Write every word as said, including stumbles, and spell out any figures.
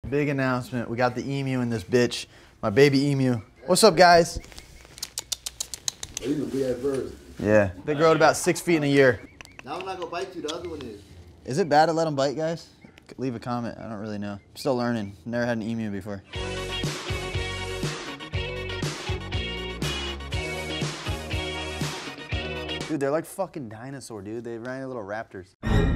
Big announcement. We got the emu in this bitch. My baby emu. What's up, guys? He's gonna be at first. Yeah. They grow to about six feet in a year. Now I'm not gonna bite you. The other one is. Is it bad to let them bite, guys? Leave a comment. I don't really know. I'm still learning. Never had an emu before. Dude, they're like fucking dinosaur, dude. They ran little raptors.